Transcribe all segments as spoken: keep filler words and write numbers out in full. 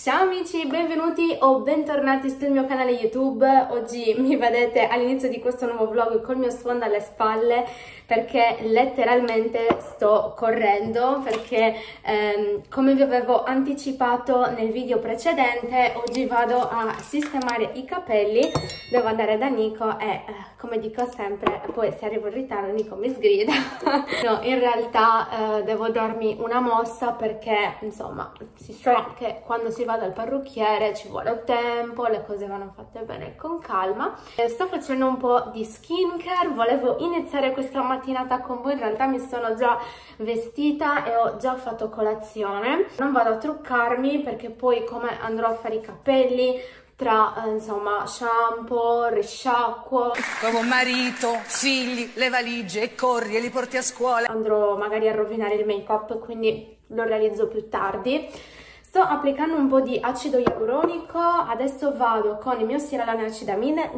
Ciao amici, benvenuti o bentornati sul mio canale YouTube. Oggi mi vedete all'inizio di questo nuovo vlog col mio sfondo alle spalle perché letteralmente sto correndo perché ehm, come vi avevo anticipato nel video precedente, oggi vado a sistemare i capelli, devo andare da Nico e eh, come dico sempre, poi se arrivo in ritardo Nico mi sgrida. No, in realtà eh, devo darmi una mossa perché insomma si sa che quando si va dal parrucchiere ci vuole tempo, le cose vanno fatte bene con calma. Eh, sto facendo un po' di skincare, volevo iniziare questa mattinata con voi, in realtà mi sono già vestita e ho già fatto colazione. Non vado a truccarmi perché poi come andrò a fare i capelli, tra eh, insomma shampoo, risciacquo, come marito, figli, le valigie e corri e li porti a scuola, andrò magari a rovinare il make up, quindi lo realizzo più tardi. Sto applicando un po' di acido ialuronico, adesso vado con il mio Siralane acidamine,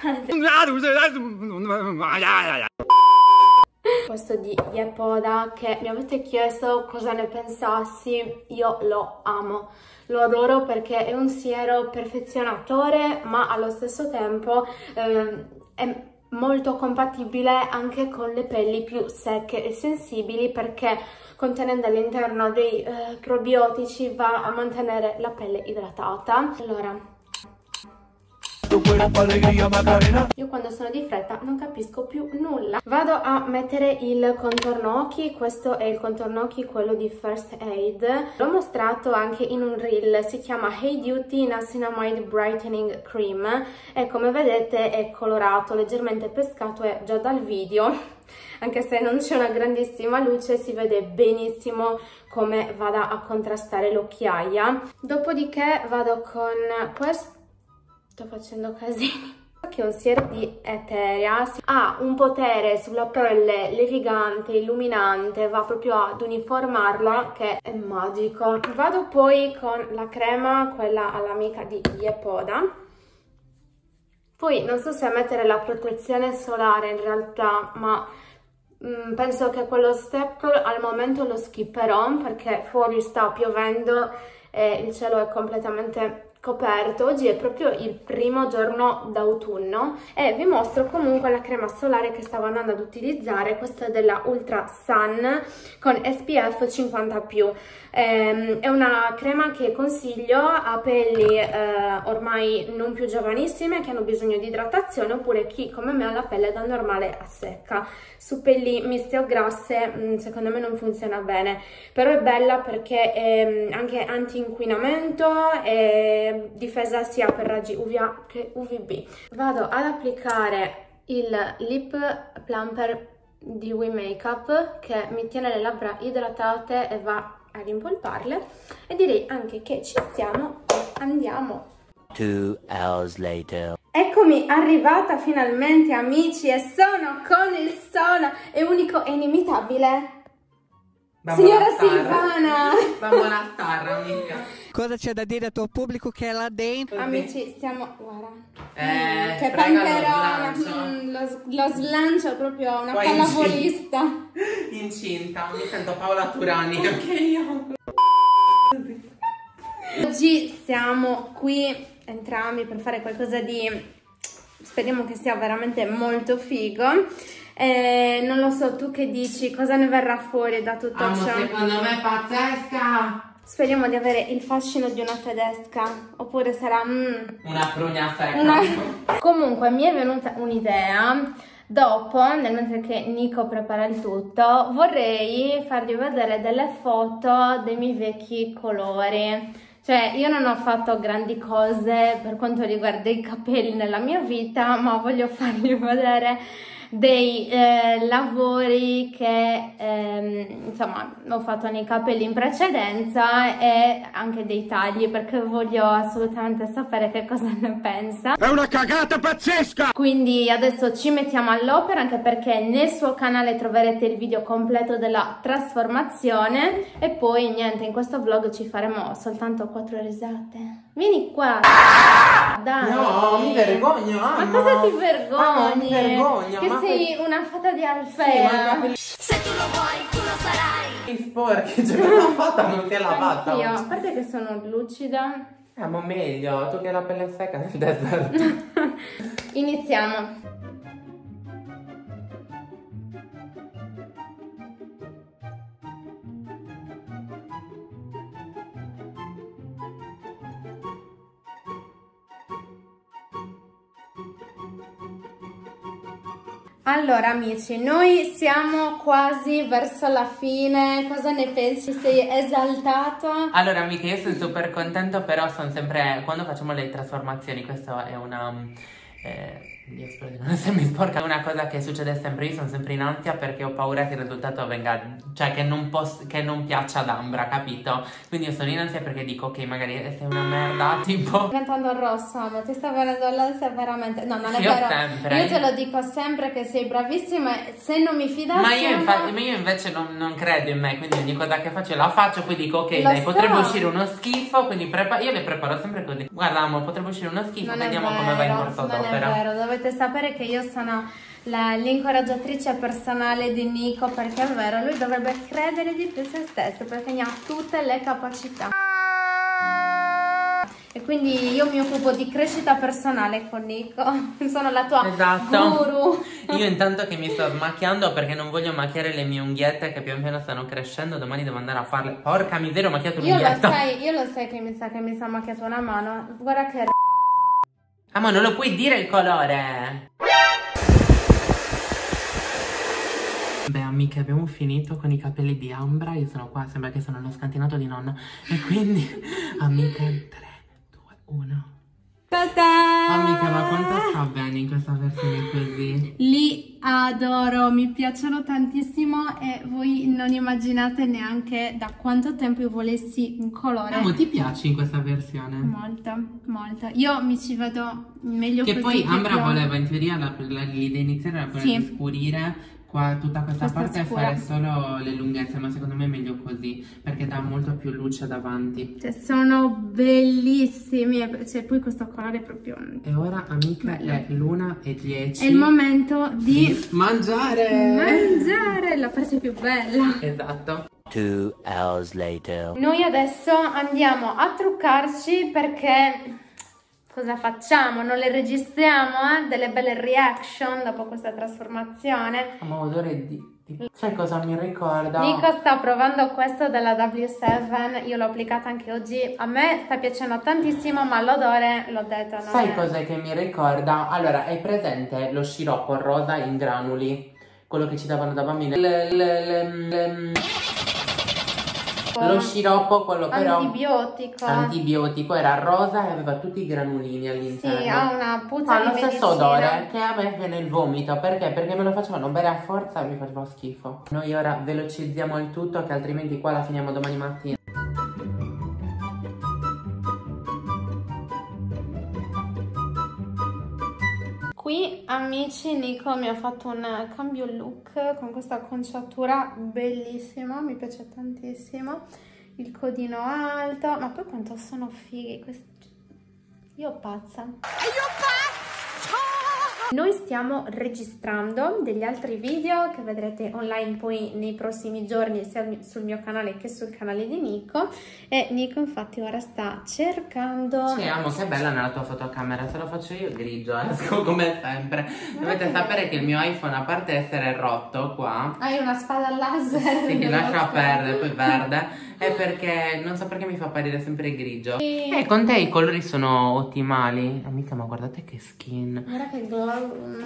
questo di Yepoda che mi avete chiesto cosa ne pensassi, io lo amo, lo adoro perché è un siero perfezionatore ma allo stesso tempo eh, è molto compatibile anche con le pelli più secche e sensibili perché contenendo all'interno dei eh, probiotici va a mantenere la pelle idratata. Allora, io quando sono di fretta non capisco più nulla. Vado a mettere il contorno occhi, questo è il contorno occhi, quello di First Aid. L'ho mostrato anche in un reel, si chiama Hey Duty Niacinamide Brightening Cream e come vedete è colorato, leggermente pescato e già dal video, anche se non c'è una grandissima luce, si vede benissimo come vada a contrastare l'occhiaia. Dopodiché vado con questo. Sto facendo casini. Che è un siero di Eterea, ha un potere sulla pelle levigante, illuminante, va proprio ad uniformarla che è magico. Vado poi con la crema, quella all'amica di Yepoda. Poi non so se mettere la protezione solare in realtà, ma mm, penso che quello step al momento lo skipperò perché fuori sta piovendo e il cielo è completamente coperto. Oggi è proprio il primo giorno d'autunno e vi mostro comunque la crema solare che stavo andando ad utilizzare. Questa è della Ultra Sun con S P F cinquanta più. Ehm, è una crema che consiglio a pelli eh, ormai non più giovanissime che hanno bisogno di idratazione oppure chi come me ha la pelle da normale a secca. Su pelli miste o grasse mh, secondo me non funziona bene, però è bella perché è anche anti-inquinamento e difesa sia per raggi U V A che U V B. Vado ad applicare il lip plumper di We Makeup che mi tiene le labbra idratate e va a rimpolparle e direi anche che ci siamo e andiamo. Two hours later. Eccomi arrivata finalmente amici e sono con il solo e unico e inimitabile signora Silvana. Buona tarda, amica. Cosa c'è da dire al tuo pubblico che è là dentro? Amici, stiamo, guarda, Eh, che prega, pancherona, lo slancio. mm, lo, lo slancio proprio una Poi pallavolista. Incinta, mi sento Paola Turani, anche io. Oggi siamo qui entrambi per fare qualcosa di, speriamo che sia veramente molto figo. Eh, non lo so, tu che dici? Cosa ne verrà fuori da tutto Amo, ciò? secondo me è pazzesca. Speriamo di avere il fascino di una tedesca, oppure sarà mm, Una prugna secca. una... Comunque mi è venuta un'idea. Dopo, nel mentre che Nico prepara il tutto, vorrei farvi vedere delle foto dei miei vecchi colori. Cioè, io non ho fatto grandi cose per quanto riguarda i capelli nella mia vita, ma voglio farvi vedere dei eh, lavori che ehm, insomma ho fatto nei capelli in precedenza e anche dei tagli perché voglio assolutamente sapere che cosa ne pensa. È una cagata pazzesca! Quindi adesso ci mettiamo all'opera anche perché nel suo canale troverete il video completo della trasformazione e poi niente, in questo vlog ci faremo soltanto quattro risate. Vieni qua! Dai! No, mi vergogno, Ma amo. cosa ti vergogni? Ah, mi vergogno, Che ma sei una fata di Sì, ma Alfea. capelli Se tu lo vuoi, tu lo sarai. sporchi, cioè quella fatta non te l'ha fatta. Io, a oggi. parte che sono lucida, Eh, ma meglio, tu che hai la pelle secca nel deserto. Iniziamo. Allora amici, noi siamo quasi verso la fine, cosa ne pensi? Sei esaltato? Allora amiche, io sono super contento, però sono sempre, quando facciamo le trasformazioni, questa è una, eh, io spero di non essermi sporca, una cosa che succede sempre, io sono sempre in ansia perché ho paura che il risultato venga, cioè che non, posso, che non piaccia ad Ambra, capito? Quindi io sono in ansia perché dico ok, magari sei una merda, tipo... Sto diventando rosso, ma ti sta venendo l'ansia veramente... No, non è sì, vero, sempre. Io te lo dico sempre che sei bravissima e se non mi fidassi... Ma io, infatti, ma io invece non, non credo in me, quindi ogni cosa che faccio la faccio, poi dico ok, Lo dai, so. potrebbe uscire uno schifo, quindi prepa io le preparo sempre così. Guarda amore, potrebbe uscire uno schifo, Non vediamo è vero, come va in corso non d'opera. è vero, dovete sapere che io sono l'incoraggiatrice personale di Nico, perché è vero, lui dovrebbe credere di più in se stesso perché ne ha tutte le capacità. E quindi io mi occupo di crescita personale con Nico, sono la tua esatto. guru. Io intanto che mi sto smacchiando perché non voglio macchiare le mie unghiette che pian piano stanno crescendo, domani devo andare a farle. Porca miseria, ho macchiato Io lo l'unghietta. sai, io lo sai che mi sa che mi sta macchiato una mano, guarda che... Ah, ma non lo puoi dire il colore? Beh amiche, abbiamo finito con i capelli di Ambra, io sono qua, sembra che sono lo scantinato di nonna. E quindi, amiche, tre, due, uno. Ta-da! Amica, ma quanto sta bene in questa versione così? Li adoro, mi piacciono tantissimo e voi non immaginate neanche da quanto tempo io volessi un colore. Amo, ti piace in questa versione? Molto, molto. Io mi ci vedo meglio che così. Che poi Ambra più... voleva in teoria, l'idea iniziale era quella sì. di scurire qua tutta questa, questa parte scura. E fare solo le lunghezze, ma secondo me è meglio così perché dà molto più luce davanti. Cioè, sono bellissimi, cioè poi questo colore è proprio... E ora amica bello. È l'una e dieci. È il momento di, di mangiare! Mangiare, la parte più bella. Esatto. Two hours later. Noi adesso andiamo a truccarci perché... Cosa facciamo? Non le registriamo, eh? Delle belle reaction dopo questa trasformazione. Ma odore di... di... Sai cosa mi ricorda? Nico sta provando questo della W sette, io l'ho applicata anche oggi. A me sta piacendo tantissimo, ma l'odore, l'ho detto, non Sai è... cos'è che mi ricorda? Allora, hai presente lo sciroppo rosa in granuli? Quello che ci davano da bambini? Le, le, le, le... Lo sciroppo, quello però antibiotico antibiotico era rosa e aveva tutti i granulini all'interno. Sì, ha una puzza ha di lo medicina. stesso odore che a me viene il vomito. Perché? Perché me lo facevano bere a forza e mi faceva schifo. Noi ora velocizziamo il tutto, che altrimenti qua la finiamo domani mattina. Qui amici Nico mi ha fatto un cambio look con questa acconciatura bellissima, mi piace tantissimo, il codino alto, ma poi quanto sono fighi questi... Io pazza. E io pazza! Noi stiamo registrando degli altri video che vedrete online poi nei prossimi giorni sia sul mio canale che sul canale di Nico, e Nico infatti ora sta cercando... Sì, amo, che bella nella tua fotocamera, se lo faccio io grigio, esco come sempre. Dovete sapere che il mio iPhone, a parte essere rotto qua... Hai una spada laser? Sì, che lascia perdere, poi verde. È perché non so perché mi fa apparire sempre grigio. E eh, con te i colori sono ottimali. Amica, ma guardate che skin. Guarda che glow.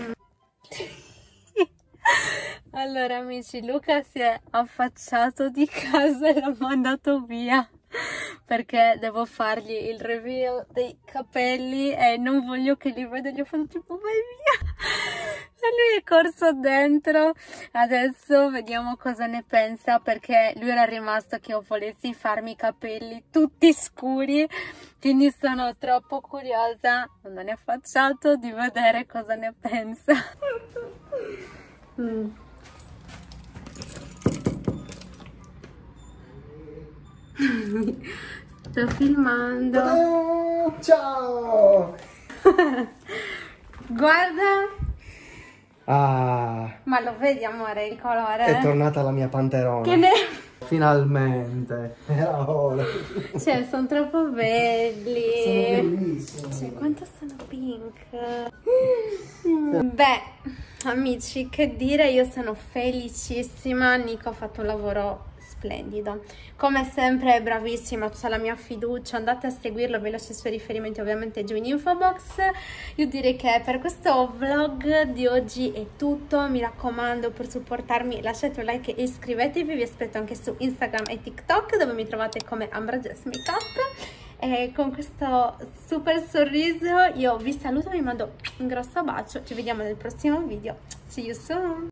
Allora amici, Luca si è affacciato di casa e l'ho mandato via perché devo fargli il reveal dei capelli e non voglio che li veda, gli ho fatto tipo vai via. E lui è corso dentro. Adesso vediamo cosa ne pensa, perché lui era rimasto che io volessi farmi i capelli tutti scuri, quindi sono troppo curiosa, non è affacciato, di vedere cosa ne pensa. mm. Sto filmando. Oh, ciao! Guarda. Ah, Ma lo vedi amore il colore? è tornata la mia panterona. Che ne... Finalmente. Era ora. Cioè, sono troppo belli. Sono bellissimi. Cioè, quanto sono pink. Beh, amici, che dire, io sono felicissima. Nico ha fatto un lavoro splendido, come sempre è bravissima, tutta la mia fiducia, andate a seguirlo, vi lascio i suoi riferimenti ovviamente giù in info box. Io direi che per questo vlog di oggi è tutto, mi raccomando, per supportarmi lasciate un like e iscrivetevi, vi aspetto anche su Instagram e TikTok dove mi trovate come Ambra Jess Makeup. E con questo super sorriso io vi saluto, vi mando un grosso bacio, ci vediamo nel prossimo video, see you soon!